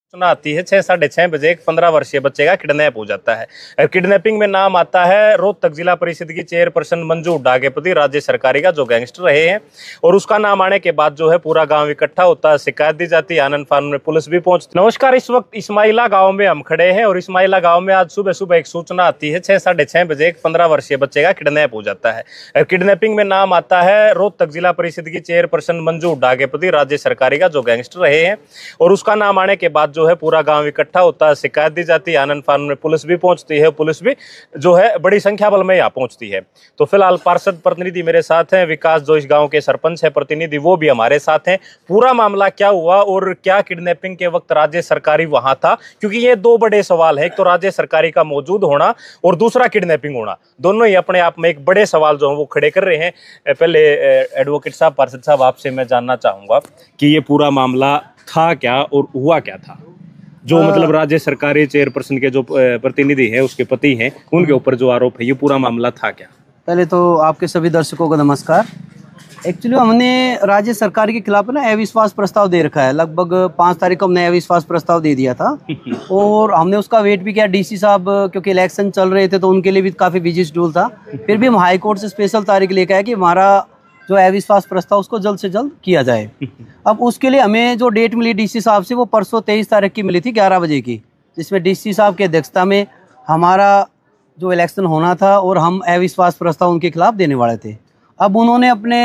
सूचना आती है 6-6:30 बजे एक 15 वर्षीय बच्चे का किडनैप हो जाता है। किडनैपिंग में नाम आता है रोहतक जिला परिषद की चेयरपर्सन मंजू हुड्डा के पति राज्य सरकारी का जो गैंगस्टर रहे हैं। और उसका नाम आने के बाद जो है पूरा गांव इकट्ठा होता है, शिकायत दी जाती है, आनन फानन में पुलिस भी पहुंचती है। नमस्कार, इस वक्त इस्माइला गाँव में हम खड़े हैं और इस्माइला गाँव में आज सुबह सुबह एक सूचना आती है 6-6:30 बजे एक 15 वर्षीय बच्चे का किडनैप हो जाता है। किडनैपिंग में नाम आता है रोहतक जिला परिषद की चेयरपर्सन मंजू हुड्डा के पति राज्य सरकारी का जो गैंगस्टर रहे हैं। और उसका नाम आने के बाद जो है पूरा गांव इकट्ठा होता है, शिकायत दी जाती है, आनन फानन में पुलिस भी पहुंचती है। पुलिस भी जो है बड़ी संख्या बल में यहाँ पहुंचती है। तो फिलहाल पार्षद प्रतिनिधि मेरे साथ हैं, विकास जो इस गांव के सरपंच है प्रतिनिधि वो भी हमारे साथ हैं। पूरा मामला क्या हुआ और क्या किडनैपिंग के वक्त राज्य सरकारी वहां था, क्योंकि ये दो बड़े सवाल है, एक तो राज्य सरकारी का मौजूद होना और दूसरा किडनैपिंग होना, दोनों ही अपने आप में एक बड़े सवाल जो है वो खड़े कर रहे हैं। पहले एडवोकेट साहब, पार्षद साहब, आपसे मैं जानना चाहूंगा कि ये पूरा मामला था क्या और हुआ क्या था, जो मतलब राज्य सरकारी चेयरपर्सन के जो प्रतिनिधि है उसके पति हैं उनके ऊपर जो आरोप है, ये पूरा मामला था क्या? पहले तो आपके सभी दर्शकों को नमस्कार। एक्चुअली हमने राज्य सरकार के खिलाफ ना अविश्वास प्रस्ताव दे रखा है। लगभग 5 तारीख को हमने अविश्वास प्रस्ताव दे दिया था और हमने उसका वेट भी किया। डीसी साहब क्योंकि इलेक्शन चल रहे थे तो उनके लिए भी काफ़ी बिजी शेड्यूल था। फिर भी हम हाई कोर्ट से स्पेशल तारीख लेकर आए कि हमारा जो अविश्वास प्रस्ताव उसको जल्द से जल्द किया जाए। अब उसके लिए हमें जो डेट मिली डीसी साहब से वो परसों 23 तारीख की मिली थी 11 बजे की, जिसमें डीसी साहब की अध्यक्षता में हमारा जो इलेक्शन होना था और हम अविश्वास प्रस्ताव उनके खिलाफ देने वाले थे। अब उन्होंने अपने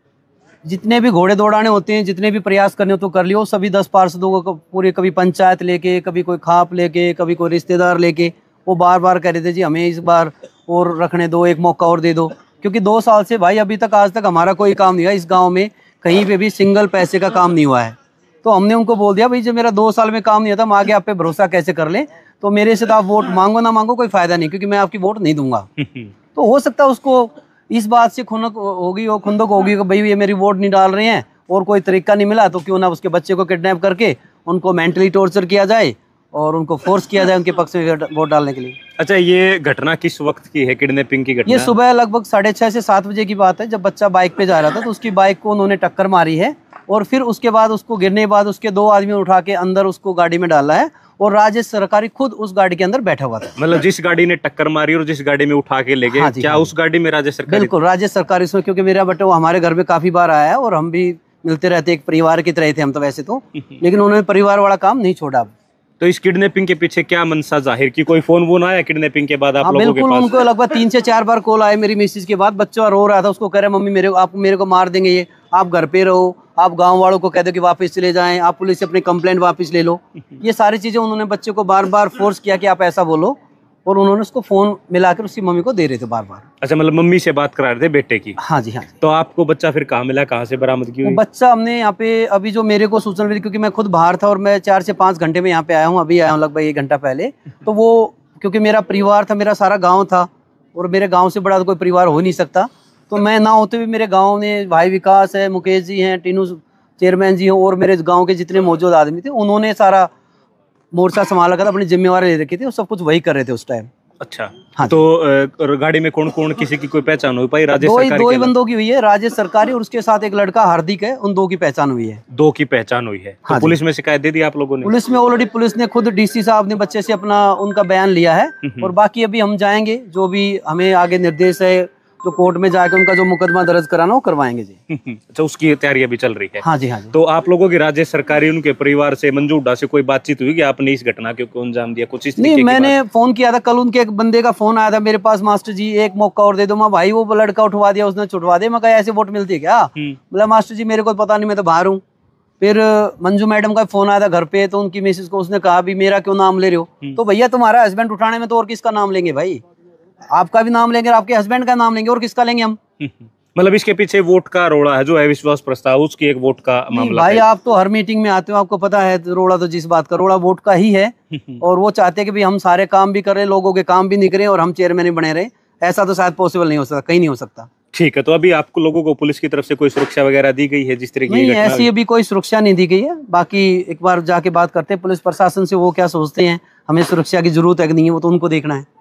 जितने भी घोड़े दौड़ाने होते हैं, जितने भी प्रयास करने हो तो कर लियो। सभी 10 पार्षदों को पूरे, कभी पंचायत लेके, कभी कोई खाप लेके, कभी कोई रिश्तेदार लेके, वो बार बार कह रहे थे जी हमें इस बार और रखने दो, एक मौका और दे दो। क्योंकि 2 साल से भाई अभी तक आज तक हमारा कोई काम नहीं हुआ इस गांव में, कहीं पे भी सिंगल पैसे का काम नहीं हुआ है। तो हमने उनको बोल दिया भाई जब मेरा 2 साल में काम नहीं होता हम आगे आप पे भरोसा कैसे कर लें, तो मेरे से तो आप वोट मांगो ना मांगो कोई फायदा नहीं, क्योंकि मैं आपकी वोट नहीं दूंगा। तो हो सकता है उसको इस बात से खुंदक होगी और खुंदक होगी कि भाई ये मेरी वोट नहीं डाल रहे हैं और कोई तरीका नहीं मिला तो क्यों ना उसके बच्चे को किडनैप करके उनको मेंटली टॉर्चर किया जाए और उनको फोर्स किया जाए उनके पक्ष में वोट डालने के लिए। अच्छा, ये घटना किस वक्त की है, किडनैपिंग की घटना? ये सुबह लगभग 6:30 से 7 बजे की बात है, जब बच्चा बाइक पे जा रहा था तो उसकी बाइक को उन्होंने टक्कर मारी है और फिर उसके बाद उसको गिरने के बाद उसके 2 आदमी उठा के अंदर उसको गाड़ी में डाला है और राज्य सरकारी खुद उस गाड़ी के अंदर बैठा हुआ था। मतलब जिस गाड़ी ने टक्कर मारी और जिस गाड़ी में उठा के ले गए, हाँ क्या उस गाड़ी में राज्य सरकारी? बिल्कुल राज्य सरकारी उसमें, क्योंकि मेरा बेटा वो हमारे घर में काफी बार आया है और हम भी मिलते रहते, एक परिवार की तरह थे हम तो वैसे तो, लेकिन उन्होंने परिवार वाला काम नहीं छोड़ा। तो इस किडनैपिंग के पीछे क्या मंशा जाहिर की? कोई फोन वोन आया किडनैपिंग के बाद आप लोगों के बिल्कुल पास? उनको लगभग 3 से 4 बार कॉल आए मेरी मिसेज के बाद। बच्चा रो रहा था, उसको कह रहे मम्मी मेरे को मार देंगे, ये आप घर पे रहो, आप गांव वालों को कह दो कि वापस चले जाएं, आप पुलिस से अपनी कंप्लेंट वापस ले लो। ये सारी चीजें उन्होंने बच्चे को बार बार फोर्स किया कि आप ऐसा बोलो और उन्होंने उसको फोन मिलाकर उसकी मम्मी को दे रहे थे बार बार। अच्छा, मतलब मम्मी से बात करा रहे थे बेटे की? हाँ जी, हाँ जी। तो आपको बच्चा फिर कहाँ मिला, कहाँ से बरामद की हुई? बच्चा हमने यहाँ पे अभी जो मेरे को सूचना मिली, क्योंकि मैं खुद बाहर था और मैं 4 से 5 घंटे में यहाँ पे आया हूँ, अभी आया हूँ लगभग 1 घंटा पहले। तो वो क्योंकि मेरा परिवार था, मेरा सारा गाँव था और मेरे गाँव से बड़ा तो कोई परिवार हो नहीं सकता, तो मैं ना होते हुए मेरे गाँव में भाई विकास है, मुकेश जी हैं, टीनू चेयरमैन जी हैं और मेरे गाँव के जितने मौजूद आदमी थे उन्होंने सारा मोर्चा संभाला था, अपनी जिम्मेवारी ले रखी थी और सब कुछ वही कर रहे थे उस टाइम। अच्छा, हाँ। तो गाड़ी में कौन कौन, किसी की कोई पहचान हुई पाई? राज्य सरकारी दो ही बंदों की हुई है, राज्य सरकारी और उसके साथ एक लड़का हार्दिक है, उन 2 की पहचान हुई है। 2 की पहचान हुई है। हाँ तो पुलिस में शिकायत दे दी आप लोगों ने? पुलिस में ऑलरेडी पुलिस ने खुद डीसी साहब ने बच्चे से अपना उनका बयान लिया है और बाकी अभी हम जाएंगे, जो भी हमें आगे निर्देश है जो कोर्ट में जाकर उनका जो मुकदमा दर्ज कराना वो करवाएंगे जी। अच्छा, उसकी तैयारी अभी चल रही है? हाँ जी, हाँ जी। तो आप लोगों की राज्य सरकारी उनके परिवार से मंजू हुड्डा से कोई बातचीत हुई कि आपने इस घटना को अंजाम दिया, कुछ इस तरीके की? नहीं, मैंने फोन किया था कल, उनके एक बंदे का फोन आया था मेरे पास, मास्टर जी एक मौका और दे दो। मैं भाई वो लड़का उठवा दिया, उसने छुटवा दिया। मैं कहा ऐसे वोट मिलती है क्या? बोला मास्टर जी मेरे को पता नहीं, मैं तो बाहर हूँ। फिर मंजू मैडम का फोन आया था घर पे, तो उनकी मिसेज को उसने कहा भी मेरा क्यों नाम ले रहे हो? तो भैया तुम्हारा हस्बैंड उठाने में तो और किसका नाम लेंगे भाई? आपका भी नाम लेंगे, आपके हस्बैंड का नाम लेंगे, और किसका लेंगे हम? मतलब इसके पीछे वोट का रोड़ा है, जो अविश्वास प्रस्ताव उसकी एक वोट का मामला भाई है। आप तो हर मीटिंग में आते हो, आपको पता है रोड़ा तो जिस बात का रोड़ा वोट का ही है। और वो चाहते हैं कि भाई हम सारे काम भी करें, लोगों के काम भी नहीं करें और हम चेयरमैन ही बने रहे। ऐसा तो शायद पॉसिबल नहीं हो सकता, कहीं नहीं हो सकता। ठीक है, तो अभी आपको लोगों को पुलिस की तरफ से कोई सुरक्षा वगैरह दी गई है जिस तरह की? नहीं, ऐसी अभी कोई सुरक्षा नहीं दी गई है। बाकी एक बार जाके बात करते हैं पुलिस प्रशासन से, वो क्या सोचते हैं, हमें सुरक्षा की जरूरत है कि नहीं है वो तो उनको देखना है।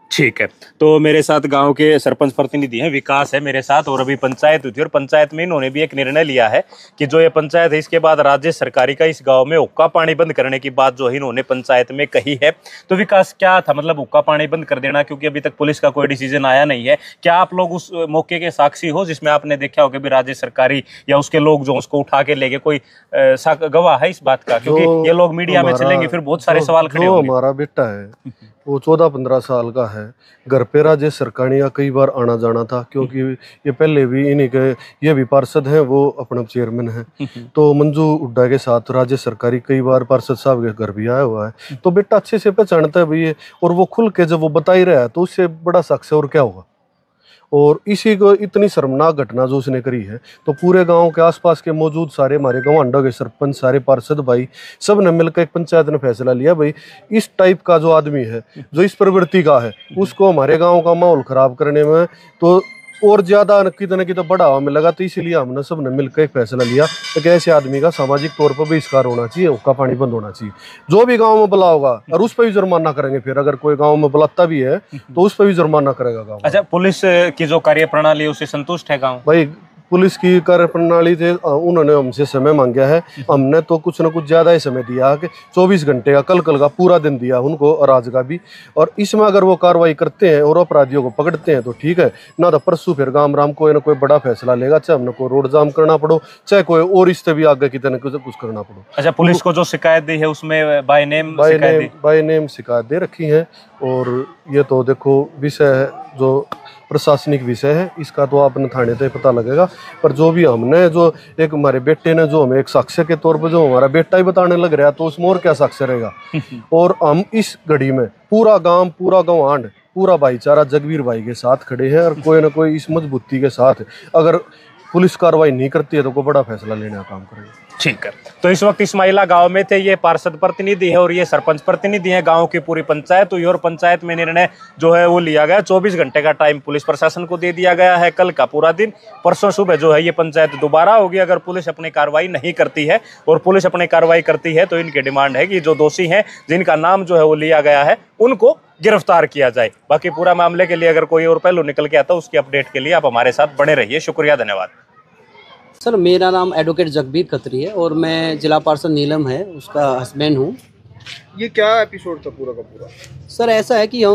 ठीक है। तो मेरे साथ गांव के सरपंच प्रतिनिधि हैं, विकास है मेरे साथ, और अभी पंचायत हुई थी और पंचायत में इन्होंने भी एक निर्णय लिया है कि जो ये पंचायत है इसके बाद राज्य सरकारी का इस गांव में हुक्का पानी बंद करने की बात जो है इन्होंने पंचायत में कही है। तो विकास क्या था मतलब हुक्का पानी बंद कर देना, क्योंकि अभी तक पुलिस का कोई डिसीजन आया नहीं है। क्या आप लोग उस मौके के साक्षी हो जिसमें आपने देखा हो कि भी राज्य सरकारी या उसके लोग जो उसको उठा के ले गए, कोई गवाह है इस बात का? क्योंकि ये लोग मीडिया में चलेंगे फिर बहुत सारे सवाल खड़े होंगे। हमारा बेटा है वो 14-15 साल का है, घर पे राज्य सरकारिया कई बार आना जाना था, क्योंकि ये पहले भी इन्हीं के ये भी पार्षद हैं, वो अपना चेयरमैन है। तो मंजू हुड्डा के साथ राज्य सरकारी कई बार पार्षद साहब के घर भी आया हुआ है, तो बेटा अच्छे से पहचानता है भैया, और वो खुल के जब वो बता ही रहा है तो उससे बड़ा शख्स है और क्या होगा। और इसी को इतनी शर्मनाक घटना जो उसने करी है, तो पूरे गांव के आसपास के मौजूद सारे हमारे गवांडा के सरपंच, सारे पार्षद भाई, सब ने मिलकर एक पंचायत ने फैसला लिया भाई इस टाइप का जो आदमी है, जो इस प्रवृत्ति का है, उसको हमारे गांव का माहौल खराब करने में तो और ज्यादा कितने की तो बढ़ावा मिलेगा। तो इसीलिए हमने सब ने मिलकर एक फैसला लिया कि ऐसे आदमी का सामाजिक तौर पर बहिष्कार होना चाहिए, हुक्का पानी बंद होना चाहिए। जो भी गांव में बुला होगा और उस पर भी जुर्माना करेंगे, फिर अगर कोई गांव में बुलाता भी है तो उस पर भी जुर्माना करेगा गाँव। अच्छा, पुलिस की जो कार्य प्रणाली है उससे संतुष्ट है गाँव? भाई पुलिस की कार्य प्रणाली थे, उन्होंने हमसे समय मांगा है, हमने तो कुछ न कुछ ज्यादा ही समय दिया कि 24 घंटे का कल का पूरा दिन दिया उनको, और आज का भी। और इसमें अगर वो कार्रवाई करते हैं और अपराधियों को पकड़ते हैं तो ठीक है, ना तो परसों फिर गाम राम कोई ना कोई बड़ा फैसला लेगा, चाहे हमने कोई रोड जाम करना पड़ो, चाहे कोई और इससे भी आगे कितने कुछ करना पड़ो। अच्छा, पुलिस को जो शिकायत दी है उसमें बाय नेम शिकायत दे रखी है, और ये तो देखो विषय है जो प्रशासनिक विषय है, इसका तो आपने थाने से पता लगेगा। पर जो भी हमने जो एक हमारे बेटे ने जो हमें एक साक्ष्य के तौर पर जो हमारा बेटा ही बताने लग रहा है, तो उसमें और क्या साक्ष्य रहेगा। और हम इस घड़ी में पूरा गांव आंड पूरा भाईचारा जगवीर भाई के साथ खड़े हैं, और कोई ना कोई इस मजबूती के साथ अगर पुलिस कार्रवाई नहीं करती है तो कोई बड़ा फैसला लेने का काम करेंगे। ठीक है। तो इस वक्त इस्माइला गांव में थे, ये पार्षद प्रतिनिधि है और ये सरपंच प्रतिनिधि है, गांव की पूरी पंचायत हुई और पंचायत में निर्णय जो है वो लिया गया। 24 घंटे का टाइम पुलिस प्रशासन को दे दिया गया है, कल का पूरा दिन, परसों सुबह जो है ये पंचायत दोबारा होगी अगर पुलिस अपनी कार्रवाई नहीं करती है। और पुलिस अपनी कार्रवाई करती है तो इनकी डिमांड है कि जो दोषी हैं जिनका नाम जो है वो लिया गया है उनको गिरफ्तार किया जाए। बाकी पूरा मामले के लिए अगर कोई और पहलू निकल के आता है उसकी अपडेट के लिए आप हमारे साथ बने रहिए। शुक्रिया, धन्यवाद। सर, मेरा नाम एडवोकेट जगबीर खत्री है और मैं जिला पार्षद नीलम है उसका हस्बैंड हूँ। ये क्या एपिसोड था पूरा का पूरा? सर, ऐसा है कि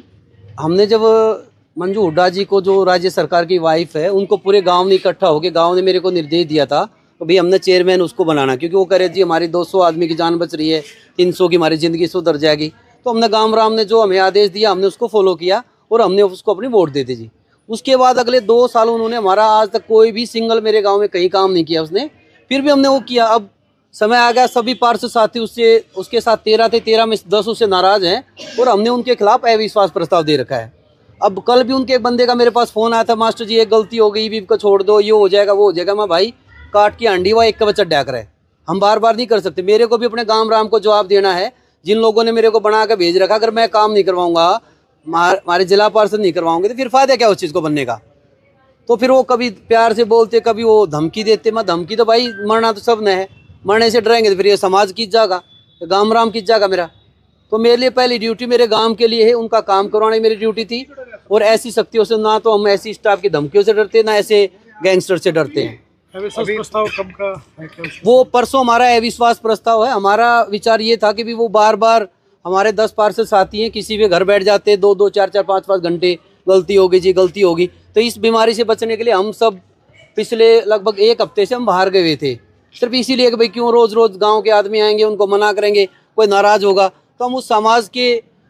हमने जब मंजू हुड्डा जी को, जो राज्य सरकार की वाइफ है, उनको पूरे गांव ने इकट्ठा होकर गांव ने मेरे को निर्देश दिया था तो भाई हमने चेयरमैन उसको बनाना, क्योंकि वो कह रहे जी हमारी 200 आदमी की जान बच रही है, 300 की हमारी ज़िंदगी सुधर जाएगी। तो हमने गांव राम ने जो हमें आदेश दिया हमने उसको फॉलो किया और हमने उसको अपनी वोट दे दी जी। उसके बाद अगले 2 साल उन्होंने हमारा आज तक कोई भी सिंगल मेरे गांव में कहीं काम नहीं किया उसने, फिर भी हमने वो किया। अब समय आ गया, सभी पार्षद साथी उसके साथ 13 थे, 13 में 10 उससे नाराज हैं और हमने उनके खिलाफ अविश्वास प्रस्ताव दे रखा है। अब कल भी उनके एक बंदे का मेरे पास फ़ोन आया था, मास्टर जी एक गलती हो गई, ईवीएम को छोड़ दो, ये हो जाएगा वो हो जाएगा। मैं भाई काट की हांडी हुआ एक का बच्चा डैक रहा है, हम बार बार नहीं कर सकते। मेरे को भी अपने गाँव राम को जवाब देना है। जिन लोगों ने मेरे को बना कर भेज रखा, अगर मैं काम नहीं करवाऊंगा, हमारे जिला पार्षद नहीं करवाओगे तो फिर फायदा क्या उस चीज़ को बनने का। तो फिर वो कभी प्यार से बोलते, कभी वो धमकी देते। मैं धमकी तो भाई मरना तो सब ने है, मरने से डरेंगे तो फिर ये समाज किस जाएगा, गाँव राम किस जाएगा मेरा। तो मेरे लिए पहली ड्यूटी मेरे गांव के लिए है, उनका काम करवाना मेरी ड्यूटी थी। और ऐसी शक्तियों से ना तो हम ऐसी स्टाफ की धमकियों से डरते, ना ऐसे गैंगस्टर से डरते हैं। प्रस्ताव कब का है क्या? वो परसों हमारा अविश्वास प्रस्ताव है। हमारा विचार ये था कि भी वो बार बार हमारे 10 पार्षद साथी हैं, किसी भी घर बैठ जाते 2-2, 4-4, 5-5 घंटे, गलती होगी जी गलती होगी। तो इस बीमारी से बचने के लिए हम सब पिछले लगभग 1 हफ्ते से हम बाहर गए हुए थे, सिर्फ इसीलिए कि भाई क्यों रोज़ रोज़ गांव के आदमी आएंगे, उनको मना करेंगे, कोई नाराज़ होगा। तो हम उस समाज के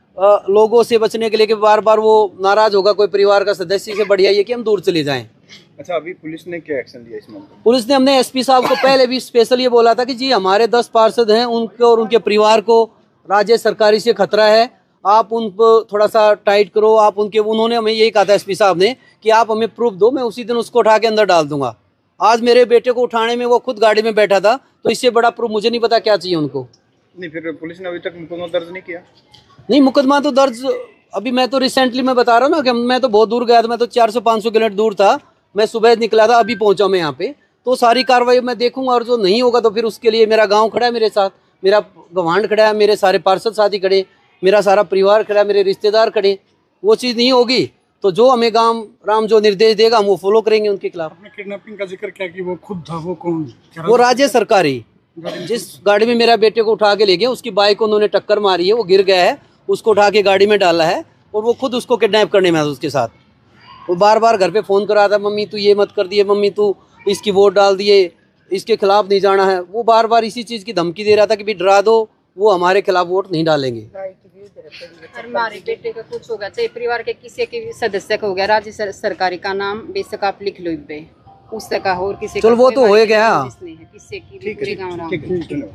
लोगों से बचने के लिए कि बार बार वो नाराज़ होगा कोई परिवार का सदस्य, से बढ़िया ये कि हम दूर चले जाएँ। अच्छा, अभी पुलिस ने क्या एक्शन लिया इस मामले में? पुलिस ने, हमने एसपी साहब को पहले भी स्पेशल ये बोला था कि जी हमारे 10 पार्षद हैं, उनको और उनके परिवार को राज्य सरकारी से खतरा है, आप उन पर थोड़ा सा टाइट करो। आप उन्होंने हमें यही कहा था एसपी साहब ने कि आप हमें प्रूफ दो, मैं उसी दिन उसको उठा के अंदर डाल दूंगा। आज मेरे बेटे को उठाने में वो खुद गाड़ी में बैठा था, तो इससे बड़ा प्रूफ मुझे नहीं पता क्या चाहिए उनको। नहीं, फिर पुलिस ने अभी तक मुकदमा दर्ज नहीं किया? नहीं, मुकदमा तो दर्ज अभी मैं तो रिसेंटली मैं बता रहा हूँ ना कि मैं तो बहुत दूर गया था, मैं तो 400-500 किलोमीटर दूर था, मैं सुबह निकला था, अभी पहुंचा मैं यहाँ पे। तो सारी कार्रवाई मैं देखूंगा और जो नहीं होगा तो फिर उसके लिए मेरा गांव खड़ा है मेरे साथ, मेरा गवांड खड़ा है, मेरे सारे पार्षद साथी खड़े, मेरा सारा परिवार खड़ा है, मेरे रिश्तेदार खड़े। वो चीज़ नहीं होगी तो जो हमें गांव राम जो निर्देश देगा हम वो फॉलो करेंगे उनके खिलाफ। आपने किडनैपिंग का जिक्र किया कि वो खुद था, वो कौन? वो राज्य सरकारी जिस गाड़ी में मेरा बेटे को उठा के ले गए उसकी बाइक उन्होंने टक्कर मारी है, वो गिर गया है, उसको उठा के गाड़ी में डाला है और वो खुद उसको किडनैप करने में उसके साथ। वो बार बार घर पे फ़ोन करा था, मम्मी तू ये मत कर दिए, मम्मी तू इसकी वोट डाल दिए, इसके खिलाफ नहीं जाना है। वो बार बार इसी चीज़ की धमकी दे रहा था कि भी डरा दो, वो हमारे खिलाफ वोट नहीं डालेंगे। हमारे बेटे का कुछ होगा, चाहे परिवार के किसी के सदस्य का हो गया, राज्य सरकारी का नाम बेशक आप लिख लो पे उससे का हो, और किसी चल वो तो हो गया, किसी की पूरे गाँव राम।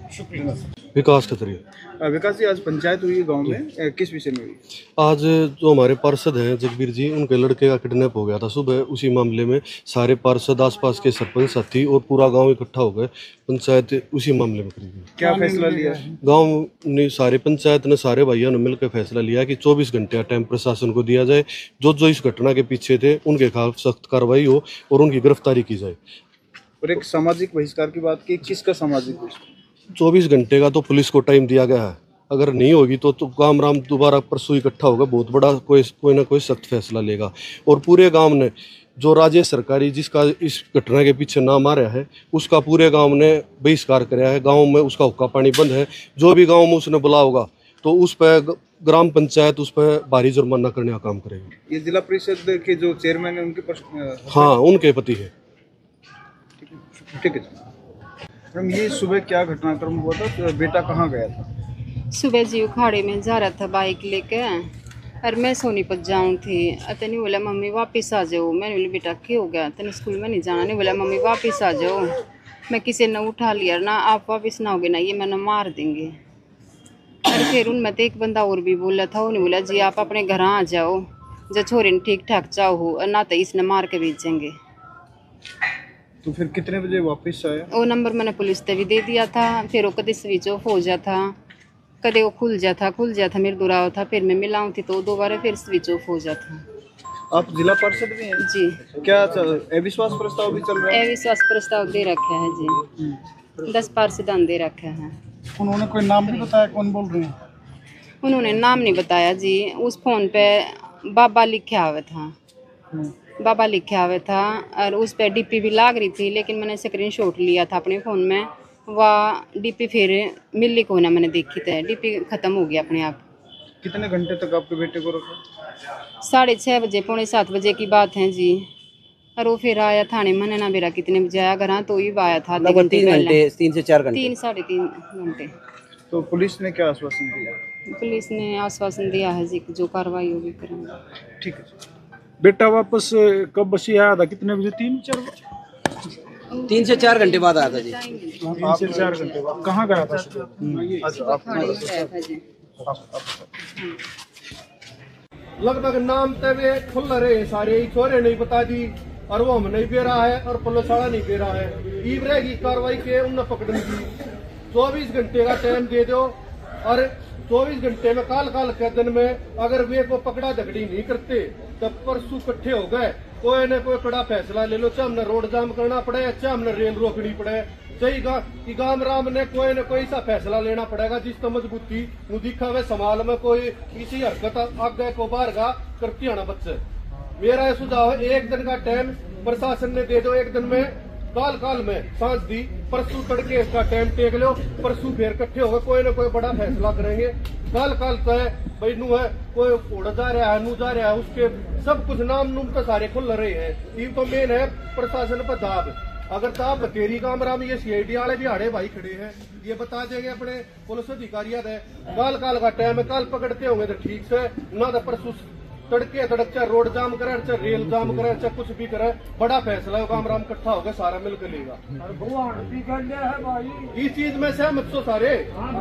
विकास खतरिया। विकास जी, आज पंचायत हुई गांव में, किस विषय में हुई? आज जो हमारे पार्षद हैं जगबीर जी, उनके लड़के का किडनैप हो गया था सुबह। उसी मामले में सारे पार्षद, आसपास के सरपंच साथी और पूरा गांव इकट्ठा हो गए। पंचायत उसी मामले में करी गई। क्या फैसला लिया? गांव ने, सारे पंचायत ने, सारे भाइयों ने मिलकर फैसला लिया कि 24 घंटे का टाइम प्रशासन को दिया जाए। जो इस घटना के पीछे थे उनके खिलाफ सख्त कार्रवाई हो और उनकी गिरफ्तारी की जाए। और एक सामाजिक बहिष्कार की बात की, किसका सामाजिक बहिष्कार? 24 घंटे का तो पुलिस को टाइम दिया गया है। अगर नहीं होगी तो गांव राम दोबारा परसों इकट्ठा होगा, बहुत बड़ा कोई ना कोई सख्त फैसला लेगा। और पूरे गांव ने, जो राज्य सरकारी जिसका इस घटना के पीछे नाम आ रहा है, उसका पूरे गांव ने बहिष्कार कराया है। गांव में उसका हुक्का पानी बंद है। जो भी गांव में उसने बुला होगा तो उस पर ग्राम पंचायत उस पर भारी जुर्माना करने का काम करेगी। ये जिला परिषद के जो चेयरमैन है उनके हाँ, उनके पति है। ठीक है मैडम, ये सुबह क्या घटनाक्रम हुआ था? तो बेटा कहाँ गया था? सुबह जी उखाड़े में जा रहा था बाइक लेके, और मैं सोनीपत जाऊँ थी। तनी बोला मम्मी वापस आ जाओ। मैंने बोला बेटा क्या हो गया, तनी स्कूल में नहीं जाना? नहीं बोला मम्मी वापस आ जाओ। मैं किसी ने उठा लिया ना, आप वापस ना होगे ना ये मैंने मार देंगे। और फिर उनमें तो एक बंदा और भी बोला था, उन्हें बोला जी आप अपने घर आ जाओ, जो छोरे ने ठीक ठाक चाहो हो, और ना तो इसने मार के भेजेंगे। तो फिर कितने बजे वापस आया? वो नंबर मैंने पुलिस पे भी दे दिया था। फिर वो कभी स्विच ऑफ हो जाता, कदे वो खुल जाता मेरे दुराव था। फिर मैं मिलाऊँ थी तो दोबारा फिर स्विच ऑफ हो जाता। आप जिला पार्षद भी हैं? जी। क्या अविश्वास प्रस्ताव भी चल रहा है? अविश्वास प्रस्ताव दे रखा है जी, 10 पार्षदान दे रखा है। उन्होंने कोई नाम नहीं बताया कौन बोल रहे हैं? उन्होंने नाम नहीं बताया जी। उस फोन पे बाबा लिखा हुआ था, बाबा लिखा हुआ था, और उस पर डीपी भी लाग रही थी। लेकिन मैंने स्क्रीनशॉट लिया था अपने फ़ोन में, वह डीपी फिर मिली को ना मैंने देखी थी, डीपी ख़त्म हो गया अपने आप। कितने घंटे तक आपके बेटे को रखा? 6:30 बजे, 6:45 बजे की बात है जी। और वो फिर आया थाने, मैंने ना बेरा कितने बजे आया घर, तो ही आया था 3 घंटे, 3 से 4 घंटे, 3 साढ़े 3 घंटे। तो पुलिस ने क्या आश्वासन दिया? पुलिस ने आश्वासन दिया है जी जो कार्रवाई होगी करेंगे। ठीक है। बेटा वापस कब बसी आया था? कितने बजे? 3 से 4 घंटे बाद आया था जी। 3 से 4 घंटे बाद। कहाँ गया था? लगभग नाम तवे खुल रहे सारे छोरे नहीं बता दी, और वो हम नहीं पे रहा है और पुलिस वाला नहीं पे रहा है। ईबरे की कार्रवाई के उन्हें पकड़ने की 24 घंटे का टाइम दे दो, और 24 घंटे में काल के दिन में अगर वे को पकड़ा झगड़ी नहीं करते तब परसों इकट्ठे हो गए, कोई न कोई बड़ा फैसला ले लो। चाहे हमने रोड जाम करना पड़े, चाहे हमने रेल रोकनी पड़े, सही गांव राम ने कोई न कोई सा फैसला लेना पड़ेगा। जिस तो मजबूती वो दिखा हुए समाल में कोई इसी हरकत आगे को बाहर का करती है ना बच्चे। मेरा सुझाव है, 1 दिन का टाइम प्रशासन ने दे दो। 1 दिन में काल में सांस दी, परसों तड़के इसका टाइम टेक लो, परसों फिर इकट्ठे होगा, कोई ना कोई बड़ा फैसला करेंगे। काल तो है भाई, नू है कोई उड़ जा रहा है, नू जा रहा है, उसके सब कुछ नाम तो सारे खुल रहे हैं। ये तो मेन है प्रशासन पर दाब। अगर दाब बतेरी काम राम ये CID वाले भी हाड़े भाई खड़े हैं, ये बता देंगे अपने पुलिस अधिकारियों है काल का टाइम है, काल पकड़ते होंगे तो ठीक से, ना तो परसों तड़के चाहे रोड जाम करे, चाहे रेल जाम करे, चाहे कुछ भी करे, बड़ा फैसला होगा। हम राम इकट्ठा होगा, सारा मिलकर लेगा। इस चीज में सहमत सो सारे?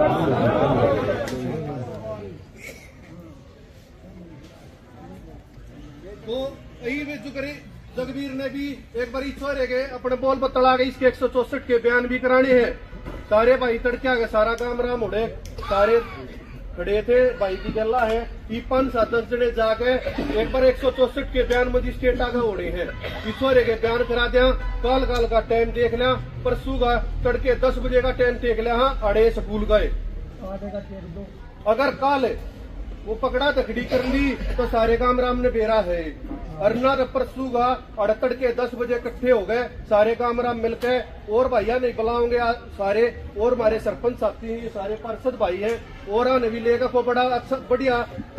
तो यही जो करे जगबीर ने भी एक बार छोरे गए अपने बोल बतला गए, इसके 164 के बयान भी कराने हैं। सारे भाई तड़के आ गए, सारा काम राम उड़े, सारे खड़े थे भाई की गला है। 5-7 जने जाके एक बार 164 के बयान मजिस्ट्रेट आगे उड़े हैं, छोरे के बयान करा दिया। काल का टाइम देख लिया, परसों का तड़के 10 बजे का टाइम देख लिया। हाँ, अड़े स्कूल गए। अगर काल वो पकड़ा तकड़ी कर ली तो सारे काम राम ने बेरा है। अरना परसू का अड़तड़ के 10 बजे इकट्ठे हो गए सारे काम राम मिलके, और भैया नहीं बुलाओगे सारे, और हमारे सरपंच साथी सारे पार्षद भाई हैं और आने भी लेगा को बड़ा अच्छा बढ़िया